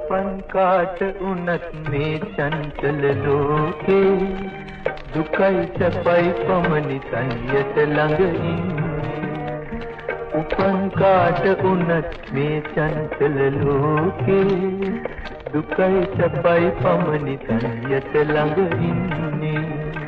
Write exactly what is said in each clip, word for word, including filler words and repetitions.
උපන් කාට උනත් මේ චංචල ලෝකේ දුකයි සැපයි පමණි තනියට ළඟ ඉන්නේ. උපන් කාට උනත් මේ චංචල ලෝකේ දුකයි සැපයි පමණි තනියට ළඟ ඉන්නේ.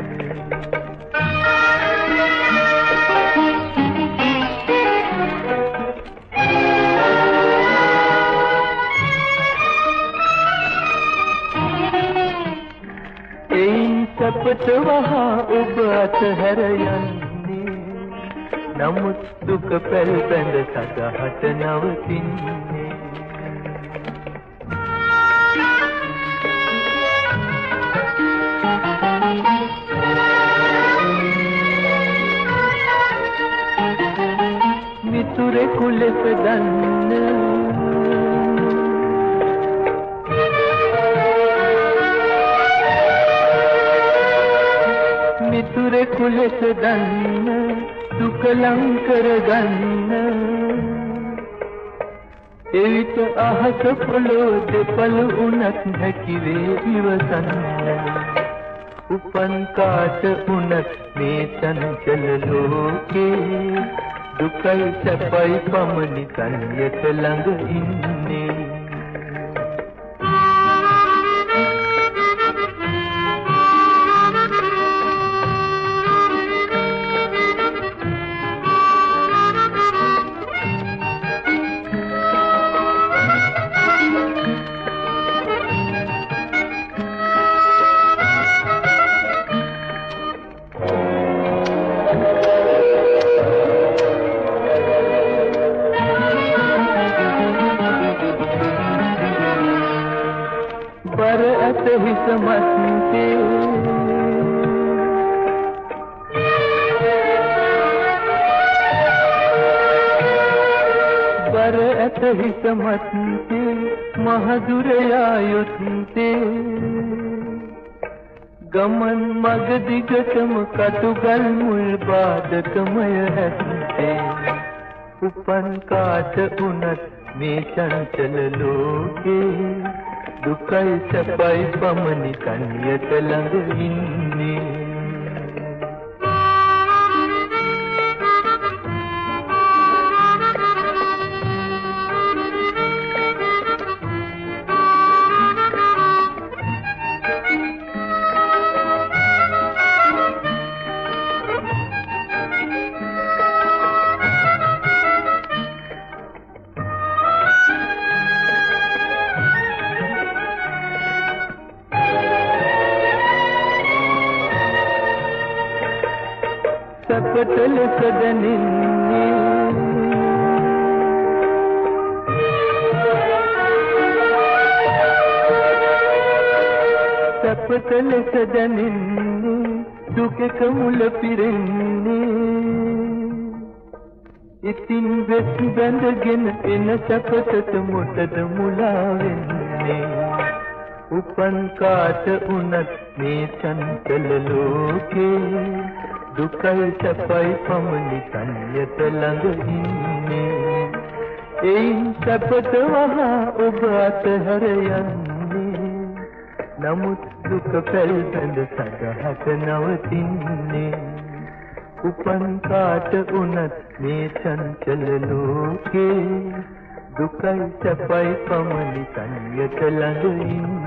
සපට වහා ඔබ අතහැර යන්නේ නමුත් දුක පැල් බැඳ සදහට නවතින්නේ. මිතුරෙකු ලෙස දන්න මිතුරෙකු ලෙස දන්න දුක ලං කරගන්න එවිට අහස පොළොව දෙපළ උනත් හැකිවේ ඉවසන්න. උපන් කාට උනත් මේ චංචල ලෝකේ දුකයි සැපයි පමණි තනියට ළඟ ඉන්නේ. पर अत ही समझते पर अत ही समझते महदुरयायुते गमन मग दिगटम कटुगल मुल बादकमय हसते. उपन काट उनत में चंचल लोके දුකයි සැපයි පමණි තනියට ළඟ ඉන්නේ. සපට ලෙස දැනෙන්නේ සපට ලෙස දැනෙන්නේ දුකක මුල පිරෙන්නේ. ඉතින් වෙස් බැඳගෙන එන සපටට මොටද මුලා වෙන්නේ. උපන් කාට උනත් මේ චංචල ලෝකේ දුකයි සැපයි පමණි තනියට ළඟ ඉන්නේ. එයින් සැපට වහා ඔබ අතහැර යන්නේ නමුත් දුක පැල් බැඳ සදහට නවතින්නේ. උපන් කාට උනත් මේ චංචල ලෝකේ දුකයි සැපයි පමණි තනියට ළඟ ඉන්නේ.